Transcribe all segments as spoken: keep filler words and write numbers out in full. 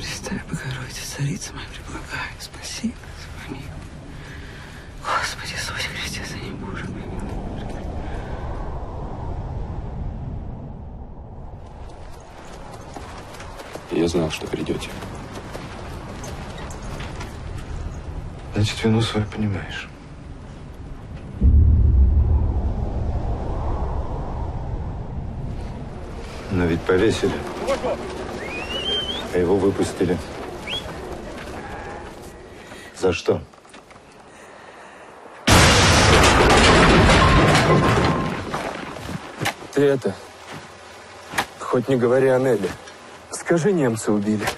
Пресвятая Богородица, Царица моя, преблагай, спаси нас, помилуй. Господи Иисусе Христе, Сыне Божий, помилуй. Я знал, что придете. Значит, вину свою понимаешь. Но ведь повесили, а его выпустили. За что? Ты это, хоть не говори о Нелли, скажи, немцы убили.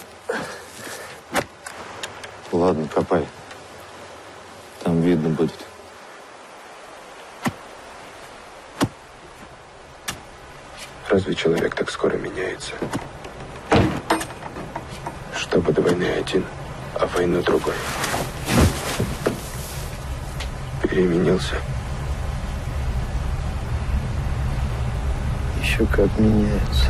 Ладно, копай. Там видно будет. Разве человек так скоро меняется? Чтобы до войны один, а войну другой. Переменился. Еще как меняются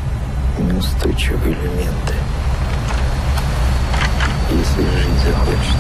неустойчивые элементы, если жить захочется.